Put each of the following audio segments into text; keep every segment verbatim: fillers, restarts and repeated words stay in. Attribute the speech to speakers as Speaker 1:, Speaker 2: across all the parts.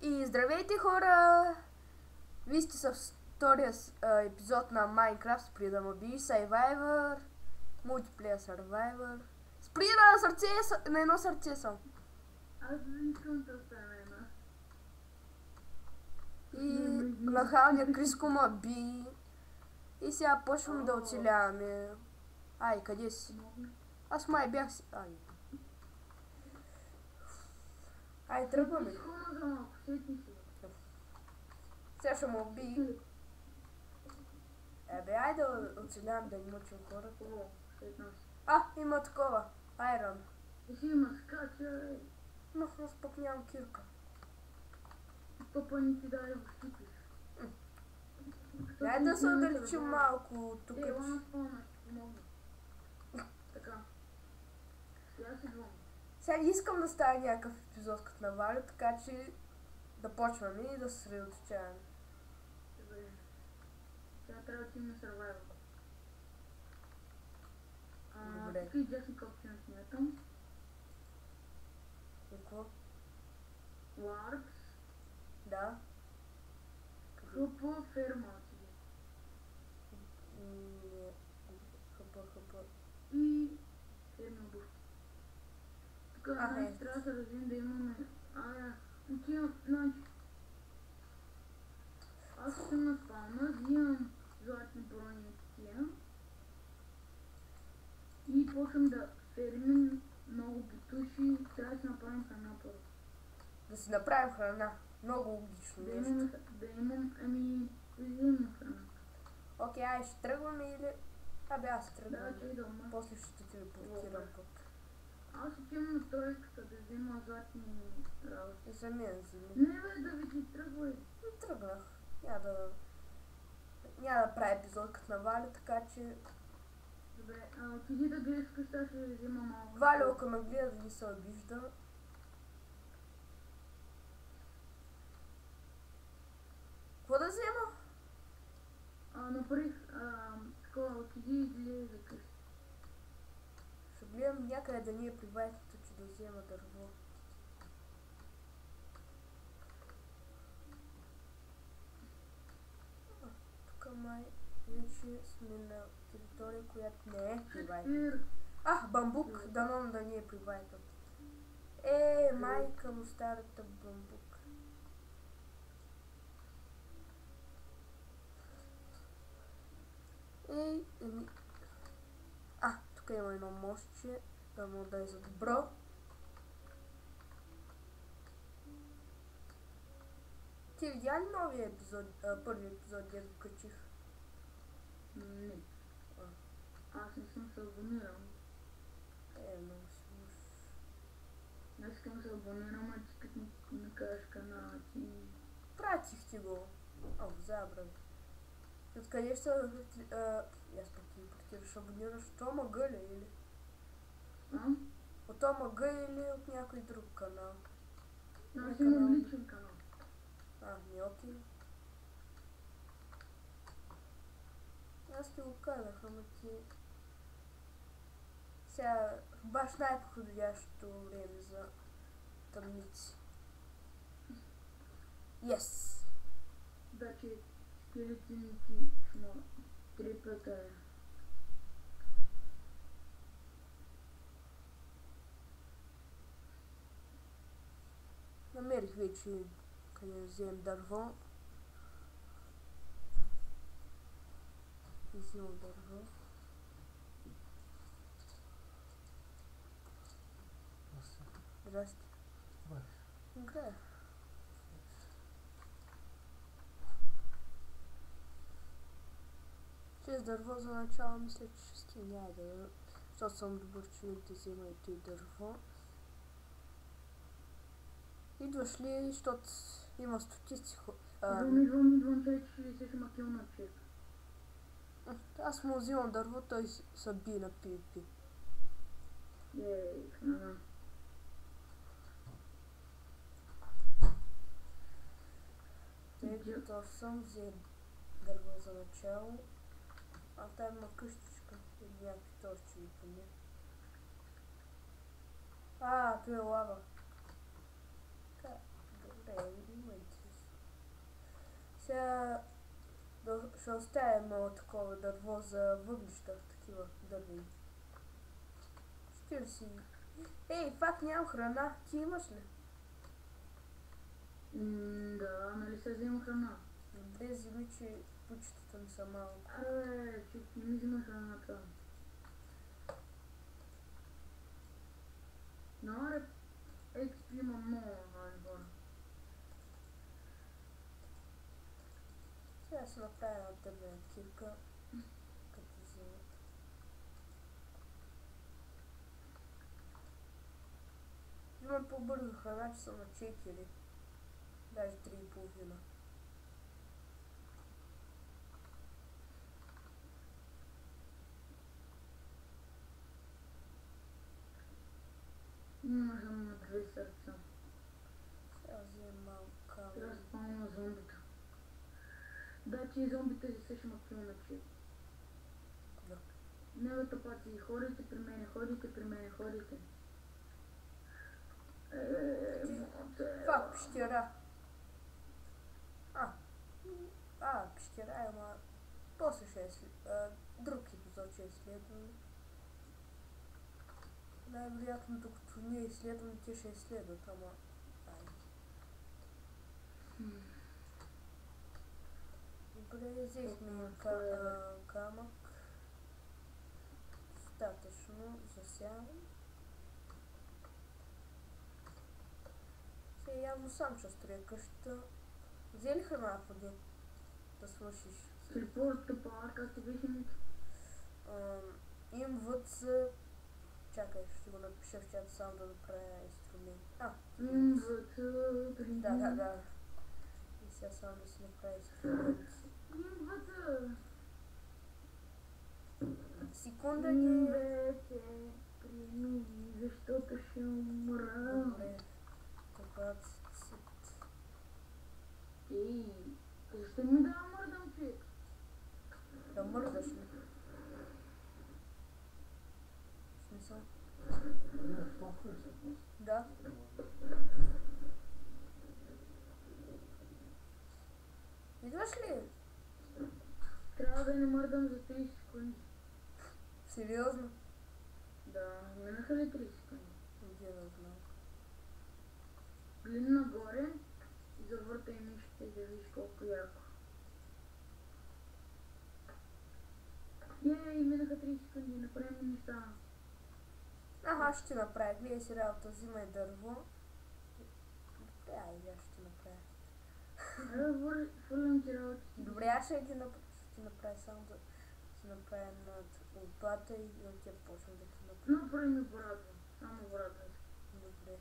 Speaker 1: И здравейте, хора! Вие сте с втория епизод на Minecraft Спри да ме биеш, Survivor, Multiplayer Survivor. Спри на сърце, на едно сърце съм.
Speaker 2: Аз не искам да стане една.
Speaker 1: И нахалния Криско ме би. И сега почвам да оцеляваме. Ай, къде си? Аз май бях си... Ай. Ай, тръгваме. Сега ще му би. Ебе, ай да оцелявам, да не мъчим хората. А, има такова. Айрон.
Speaker 2: И си има скача.
Speaker 1: Но аз пък нямам кирка.
Speaker 2: Папа ни ти даде го щипиш.
Speaker 1: Дай да се отдалечим малко от тук.
Speaker 2: Е, ела спълна, ще помогна. Така. Сега си двум.
Speaker 1: Сега не искам да става някакъв епизод като на Валю, така че да почваме и да се средоточаваме.
Speaker 2: Добре. Сега трябва да отидем на Survivor.
Speaker 1: Добре.
Speaker 2: Тук и дясни копче на смятам.
Speaker 1: И какво?
Speaker 2: Ларкс.
Speaker 1: Да.
Speaker 2: Хъпа, ферма отиде.
Speaker 1: Не. Хъпа, хъпа.
Speaker 2: И ферми обувки. Тук
Speaker 1: А,
Speaker 2: значи
Speaker 1: е.
Speaker 2: трябва да се развием да имаме... Ая, отивам, значи... Аз съм на спална, взимам златни брони от тия. И почвам да фермим много бутуши, трябва да си направим храна първо.
Speaker 1: Да си направим храна. Много логично
Speaker 2: Да
Speaker 1: нещо.
Speaker 2: имам, да имам, ами, да имам храна.
Speaker 1: Окей, ай, ще тръгваме или... Абе, аз тръгвам.
Speaker 2: Да, че и да ума.
Speaker 1: После ще те телепортирам пък.
Speaker 2: Аз отивам на тройката да взема златни работи.
Speaker 1: И за мен, за мен.
Speaker 2: Не бе, да ви тръгвай.
Speaker 1: Не тръгнах. Няма да... Няма да правя епизод като на Валю, така че...
Speaker 2: Добре, а отиди да гледаш къща, ще ви взема малко.
Speaker 1: Валю, ако ме гледа, да не се обижда. Какво да взема?
Speaker 2: А, направих, а, такова, отиди и гледай за къща.
Speaker 1: Ще гледам някъде да ни е приватното, че да взема дърво. Тук май вече сме на територия, която не е приватна.
Speaker 2: Ир,
Speaker 1: А, бамбук, дано да ни е приватна. Е, майка му старата бамбук. Ей, еми... А, тук има едно мостче, да му да е за добро. Ти видя ли новия епизод, а, първи епизод, дето го качих?
Speaker 2: не.
Speaker 1: А.
Speaker 2: Аз не съм се абонирал.
Speaker 1: Е, много си лош.
Speaker 2: Аз искам да се абонирам, а ти като ми кажеш канала ти...
Speaker 1: Пратих ти го. О, забран. Откъде ще се... Аз пък ти пратираш абонираш от ОМГ ли или?
Speaker 2: А?
Speaker 1: От ОМГ или от някой друг канал?
Speaker 2: Аз имам личен канал.
Speaker 1: А, не окей. Аз ти го казах, ама ти... Сега баш най-подходящото време за тъмници. Yes!
Speaker 2: Да, че скелетини ти чмо три пъта.
Speaker 1: Намерих вече къде да вземем дърво. Взимам дърво. Здрасти. Играя. Шест дърво за начало, мисля, че ще стигне. Айде, защото съм добър човек да взема и той дърво. Идваш ли, защото има стотици хора.
Speaker 2: Идвам, идвам, идвам, чай, че ще се макил на човек.
Speaker 1: Аз му взимам дърво, той се бие на PvP.
Speaker 2: Ей, храна.
Speaker 1: Тъй като съм взел дърво за начало. А там има къщичка или някакви торчеви поне. А, той е лава. Добре, има Ще оставя едно такова дърво за въглища, такива дървени. четиридесет. Ей, пак нямам храна. Ти имаш ли?
Speaker 2: М, да, нали се взема храна?
Speaker 1: Добре, вземи, че пучетата ми са малко.
Speaker 2: Абе, че не ми взима храната. Наре, екс пи има много нормални хора.
Speaker 1: Сега ще направя една дървена кирка, като взимат. Имам по-бързо храна, че съм на четири. Даже три и половина.
Speaker 2: Има само на две сърца.
Speaker 1: Сега вземем малко
Speaker 2: Трябва да
Speaker 1: камък.
Speaker 2: спална зомбита. Да, че и зомбите си също ма килначи.
Speaker 1: Да.
Speaker 2: Не бе тъпаци, ходите при мене, ходите при мене, ходите. Еее, моте.
Speaker 1: Това пещера. А. А, пещера, ама... После ще е след... Друг епизод ще е изследване. Най-вероятно, докато ние изследваме, те ще изследват, ама... Айде. Добре, взехме ка- камък. Достатъчно за сега. Сега явно сам ще строя къщата. Взе ли храна в води? Да свършиш.
Speaker 2: Телепорта пар, как ти беше името?
Speaker 1: Им въц... Чакай, ще го напиша в чата само да направя инструмент. А,
Speaker 2: Имвата, при...
Speaker 1: да, да, да. И сега само да си направя инструмент.
Speaker 2: Имвата.
Speaker 1: Секунда ги...
Speaker 2: Имвете, прими, защото ще умра.
Speaker 1: Добре. Тъпът си.
Speaker 2: Ей, защо ми да мърдам, човек?
Speaker 1: Да мърдаш ли? В смисъл? Да. Идваш ли?
Speaker 2: Трябва да не мърдам за трийсет секунди.
Speaker 1: Сериозно?
Speaker 2: Да, минаха ли трийсет секунди?
Speaker 1: Где да знам.
Speaker 2: Гледни нагоре и завъртай мишките да видиш колко яко. Ей, минаха трийсет секунди, направим неща.
Speaker 1: Аха, ще ти направя. Гледай си работа, взимай дърво. Добре, айде, аз ще ти направя.
Speaker 2: Айде, фърлям ти работите.
Speaker 1: Добре, аз ще ти направя. Ще ти направя само да си направя над лопата и да ти почна да ти направя.
Speaker 2: Направи ми врата, само врата.
Speaker 1: Добре.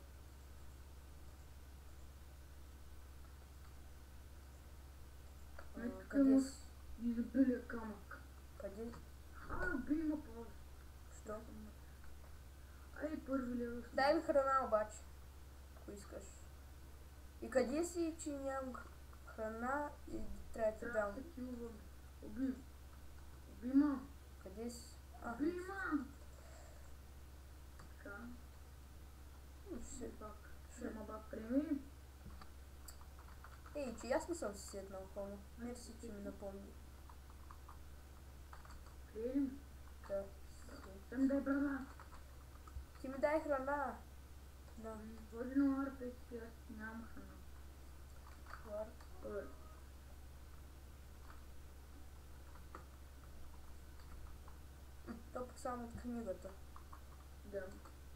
Speaker 1: А,
Speaker 2: Ето
Speaker 1: къде
Speaker 2: камък.
Speaker 1: си?
Speaker 2: Изобилия камък.
Speaker 1: Къде?
Speaker 2: А, би има пауза.
Speaker 1: Що?
Speaker 2: Ай, първи лева.
Speaker 1: Дай ми храна обаче, ако искаш. И къде си, че нямам храна и трябва да ти
Speaker 2: Трябва
Speaker 1: дам?
Speaker 2: да се килвам. Уби. Уби ма.
Speaker 1: Къде си? А,
Speaker 2: Уби ма. Така.
Speaker 1: ще...
Speaker 2: Пак. Ще ма бак преми.
Speaker 1: Ей, че аз не съм си седнал хомо. Мерси, че ми напомни.
Speaker 2: Приедем.
Speaker 1: Да.
Speaker 2: Съм дай брада.
Speaker 1: Ти ми дай храна. Да.
Speaker 2: Води на арта и си аз нямам храна.
Speaker 1: Хвар.
Speaker 2: Ой.
Speaker 1: М, То пък само от книгата.
Speaker 2: Да.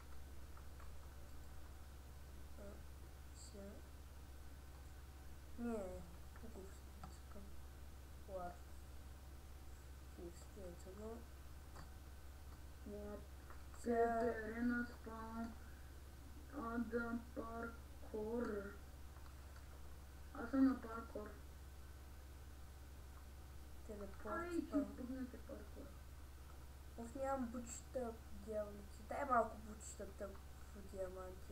Speaker 1: Сега. Не, тук искам. Хвар. Фикс, ето го.
Speaker 2: Вот.
Speaker 1: Сега...
Speaker 2: Арена спаун. Адам паркор. Аз съм на паркор.
Speaker 1: Телепорт.
Speaker 2: Ай, че пъгнете паркор.
Speaker 1: Оф, нямам бучета, дяволици. Дай малко бучетата в диаманти.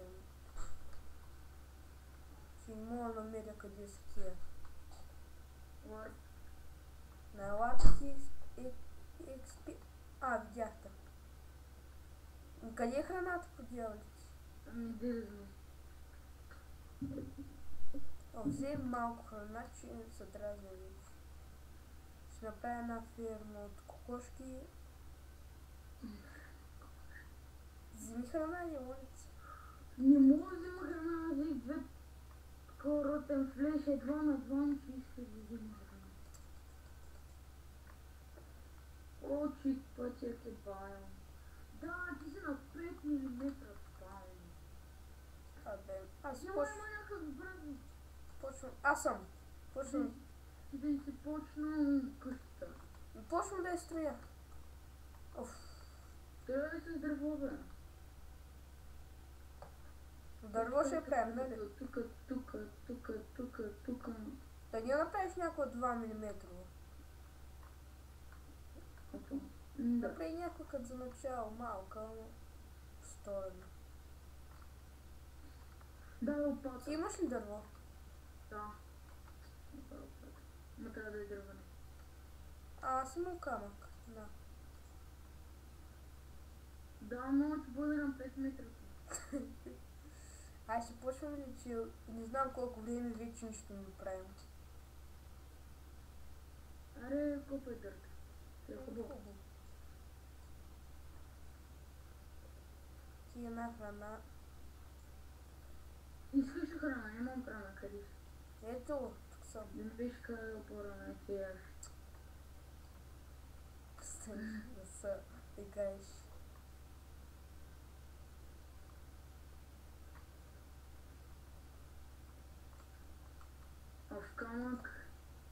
Speaker 1: Че не мога да намеря къде са тия.
Speaker 2: Варп.
Speaker 1: На лапки експи... А, видяхте. Къде е храната по дяволици?
Speaker 2: Ами де да знам.
Speaker 1: О, взем малко храна, че се дразня вече. Ще направя една ферма от кокошки. Вземи храна, не улица.
Speaker 2: Не мога да взема храна, аз взех две коротен флеш, едва на двама, че искаш да взема храна. О, чик пътя те баям. Да, ти си на пет милиметра спален.
Speaker 1: Абе, аз
Speaker 2: Няма
Speaker 1: почвам.
Speaker 2: има някакъв брази.
Speaker 1: Почвам. Аз съм. Почвам.
Speaker 2: И да си почна къщата.
Speaker 1: Почвам да я строя. Оф.
Speaker 2: Трябва да се дърво, бе.
Speaker 1: Дърво ще правим, нали?
Speaker 2: Тука, тука, тука, тука, тука.
Speaker 1: Да не направиш някаква два милиметра.
Speaker 2: Опа. Да.
Speaker 1: Направи някаква като за начало, малка, ама сторена.
Speaker 2: Да, опата.
Speaker 1: Ти имаш ли дърво?
Speaker 2: Да. Опа, опата. Ма трябва да е дърване.
Speaker 1: А, аз имам камък. Да.
Speaker 2: Да, но ще бъде на пет метра.
Speaker 1: Ай, ще почвам ли, че не знам колко време вече нищо не правим.
Speaker 2: Аре, копай дърта. Е хубаво.
Speaker 1: Ти една храна.
Speaker 2: Искаш ли храна? Нямам храна, къде си?
Speaker 1: Ето, тук съм.
Speaker 2: Да не беше казал по-рано, че яш.
Speaker 1: Стани да се играеш.
Speaker 2: А в камък?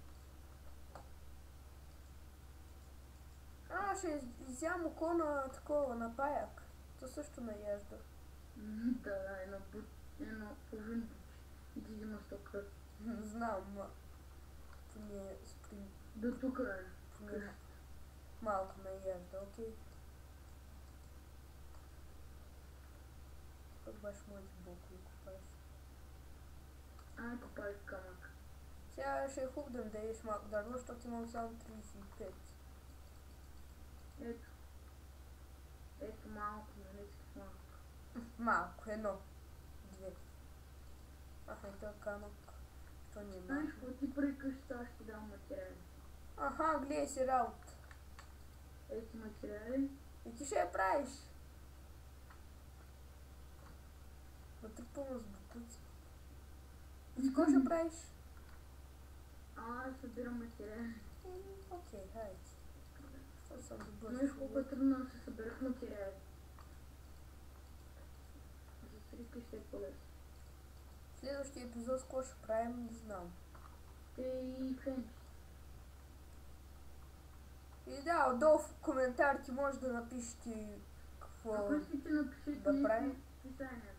Speaker 1: А, ще из- изям око на такова, на паяк. То също наяжда.
Speaker 2: М, Да, да, едно бут, едно половин бут. И ти взимаш сто кръв.
Speaker 1: Не знам, ма. Поне спри...
Speaker 2: До тук е.
Speaker 1: Поне малко наяжда, окей. Как баш моите блокове купаш?
Speaker 2: Ай, копай в камък.
Speaker 1: Сега ще е хубаво да ми дадеш малко дърво, защото имам само тридесет и пет.
Speaker 2: Ето. Ето малко, нали искаш малко.
Speaker 1: Малко, едно, две. Аха, и този камък. Що не е
Speaker 2: Знаеш,
Speaker 1: малко?
Speaker 2: какво ти прави къщата, аз ще дам материали.
Speaker 1: Аха, гледай си работа.
Speaker 2: Ето материали.
Speaker 1: И ти ще я правиш. Вътре пълно с бутуци. И ти какво ще правиш?
Speaker 2: А, аз събирам материали.
Speaker 1: Еми, окей, хайде. Що съм добър
Speaker 2: Знаеш колко е
Speaker 1: човек?
Speaker 2: трудно да се съберат материали. За три къщи е по-лесно.
Speaker 1: Следващия епизод с какво ще правим, не знам.
Speaker 2: Те и фенчи.
Speaker 1: И да, отдолу в коментарите може да напишете какво...
Speaker 2: Ако искате, напишете
Speaker 1: да
Speaker 2: нещо
Speaker 1: правим?
Speaker 2: в описанието.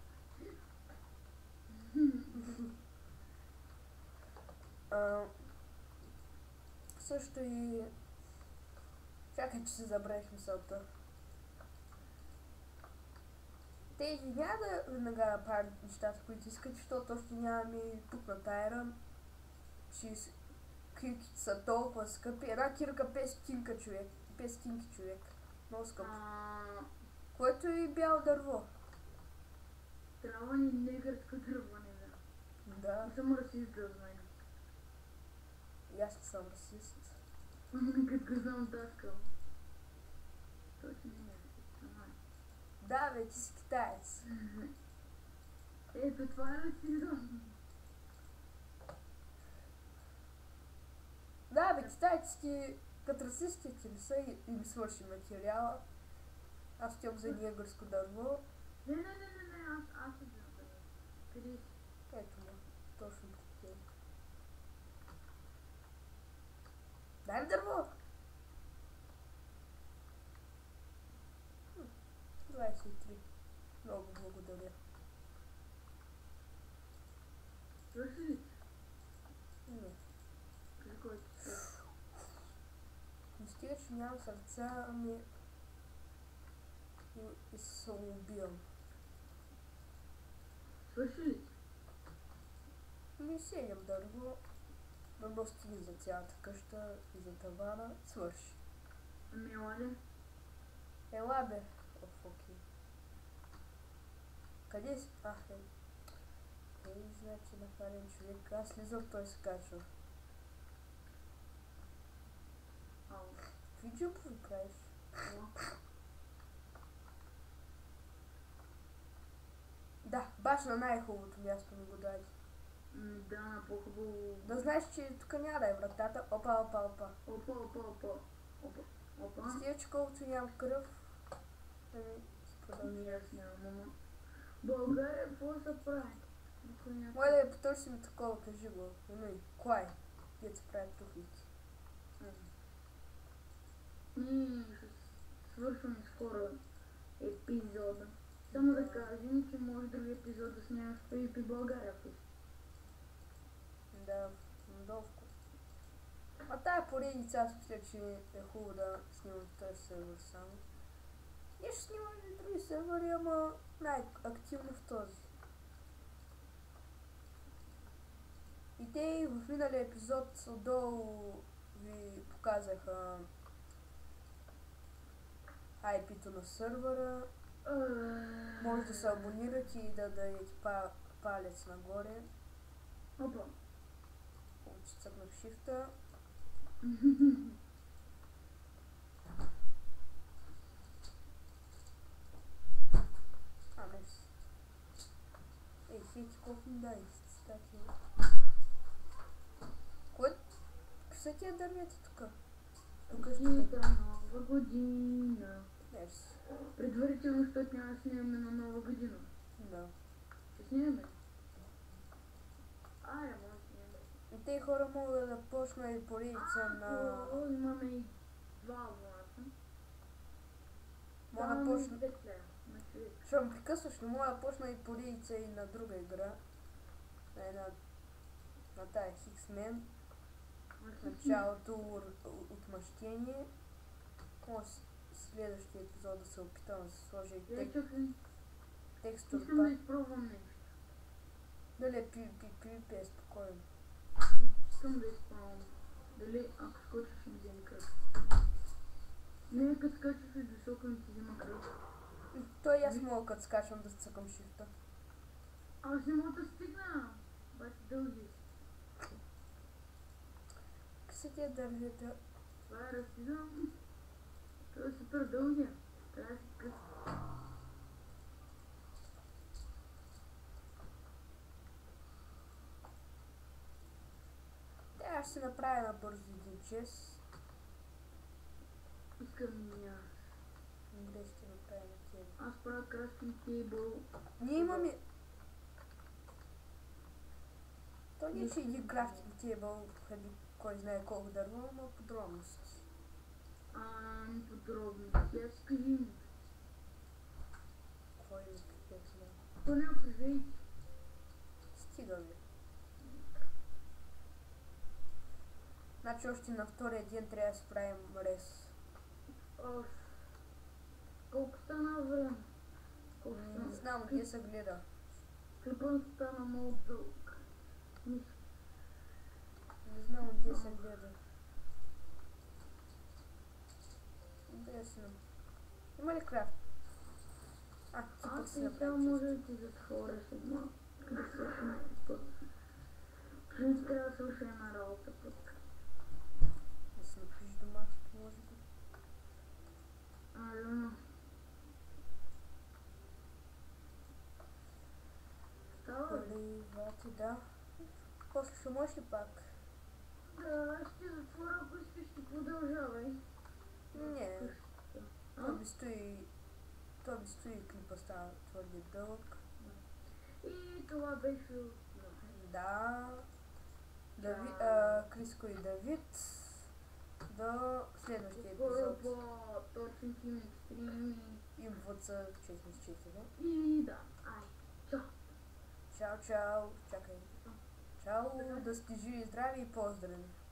Speaker 1: А, също и... Чакай, че се забравих мисълта. Те няма да веднага направят нещата, които искат, защото още нямаме тук на Тайран. Че с- кирките са толкова скъпи. Една кирка пет стотинка човек. пет стотинки човек. Много скъпо.
Speaker 2: А,
Speaker 1: Което е и бяло дърво.
Speaker 2: трябва ни негърско дърво, не да.
Speaker 1: Да.
Speaker 2: Не съм расист, да знае.
Speaker 1: И аз не съм расист.
Speaker 2: Като го знам таскал. Точно не е. Ама.
Speaker 1: Да, бе, ти си китаец.
Speaker 2: Ето, това е расизъм.
Speaker 1: Да, бе, китайците, като расистите не са и им свърши материала. Аз тях за негърско дърво.
Speaker 2: Не, не, не, не, не, аз, аз се взема дърво. Къде си?
Speaker 1: Ето му, точно по теб. Дай ми дърво! Хм, двайсет и три. Много благодаря.
Speaker 2: Свърши ли?
Speaker 1: Не.
Speaker 2: Кажи кой ти свърши.
Speaker 1: Не стига, че нямам сърца, ами... И, и се самоубивам.
Speaker 2: Свърши ли?
Speaker 1: Ми седем дърво. Дърво стига за цялата къща и за тавана. Свърши.
Speaker 2: Ами, ела ли?
Speaker 1: Ела бе. Оф, окей. Къде си? Ах, е. Ей, значи нападен човек. Аз слизам, той се качва. Какви джампове правиш? Да, баш на най-хубавото място ми го даде.
Speaker 2: М, Да, на по-хубаво.
Speaker 1: Да знаеш, че тук няма да е вратата. Опа, опа, опа.
Speaker 2: Опа, опа, опа. Опа, опа.
Speaker 1: Стига, че колкото нямам кръв, да ми се
Speaker 2: Ами
Speaker 1: продължи.
Speaker 2: аз нямам, ама. България, какво се прави? Никой няма.
Speaker 1: Моля да я потърсим такова, кажи го. Ну и, клай. Дет се правят тухлици.
Speaker 2: Ние ще свършваме скоро епизода. Само да кажем, че може други епизод да снимаш в Пи България.
Speaker 1: Да, надолу вкусно. А тая поредица аз мисля, че е хубаво да снимам в този сервер само. И ще снимам и други сервери, ама най-активно в този. И те в миналия епизод отдолу ви показаха ай пи-то на сервера. Може да се абонирате и да дадете па палец нагоре.
Speaker 2: Опа.
Speaker 1: Че цъкнах шифта. А, мес. Ей, хейти, колко ми дай стати. Кой? Къса тия дървета тука? Тук е
Speaker 2: Честита нова година.
Speaker 1: Мерси.
Speaker 2: Предварително, защото няма да снимаме на нова година.
Speaker 1: Да.
Speaker 2: Ще снимаме. Айде, може да снимаме.
Speaker 1: И те хора могат да почна и поредица на...
Speaker 2: О, имаме и два абоната.
Speaker 1: Мога да почна... Ще ме прекъсваш, но мога да почна и поредица и на друга игра. На една... На тая Хиксмен. Началото отмъщение. Може следващия епизод да се опитам да се сложи и тек... текстур
Speaker 2: Искам да
Speaker 1: пак.
Speaker 2: изпробвам нещо.
Speaker 1: Дали е PvP е спокойно.
Speaker 2: Искам да изпробвам. Дали ако скочиш ще ми вземе кръв. Не, като скачаш от високо ми ти взема кръв.
Speaker 1: Той и аз мога като скачам да цъкам шифта.
Speaker 2: Аз не мога да стигна. Бати дълги.
Speaker 1: Къса тия дървета?
Speaker 2: Това е разтидам. Това е супер дългия. Трябва да се къса.
Speaker 1: Трябва да ще се направя набързо един чест.
Speaker 2: Искам и аз.
Speaker 1: Добре, ще направя на тебе.
Speaker 2: Аз правя крafting table.
Speaker 1: Ние имаме... То не е, че един крафтинг тейбъл хаби кой знае колко дърво, но подробности.
Speaker 2: Ам, подробности. Аз кажи ми.
Speaker 1: Кой е как знае?
Speaker 2: То няма прежейки.
Speaker 1: Стига ви. Значи още на втория ден трябва да си правим рез.
Speaker 2: Оф. Колко стана време? Колко стана?
Speaker 1: Не знам, где се гледа.
Speaker 2: Клипът стана много дълъг. Мисля.
Speaker 1: Не знам, где се гледа. Интересно. Има ли крафт? А, ти пък
Speaker 2: Аз
Speaker 1: си
Speaker 2: и сега
Speaker 1: направи
Speaker 2: може
Speaker 1: чисто.
Speaker 2: да ти затворя сега. Да свършим клипът. Ще трябва да свърша една работа пък.
Speaker 1: Да си напиш домашното, може би.
Speaker 2: А, да, но. Става ли?
Speaker 1: Дали, вати, да. После ще можеш ли пак?
Speaker 2: Да, ще затворя, ако искаш ти продължавай.
Speaker 1: Не.
Speaker 2: А?
Speaker 1: То ми стои... То ми стои клипа става твърде дълъг.
Speaker 2: И това беше...
Speaker 1: Да. Дави, а, Криско и Давид. До следващия
Speaker 2: Скоро
Speaker 1: епизод.
Speaker 2: по-точни тим екстрими.
Speaker 1: И в четири с четири.
Speaker 2: И да, ай, чао.
Speaker 1: Чао, чао. Чакай. Чао, да сте живи и здрави и поздрави.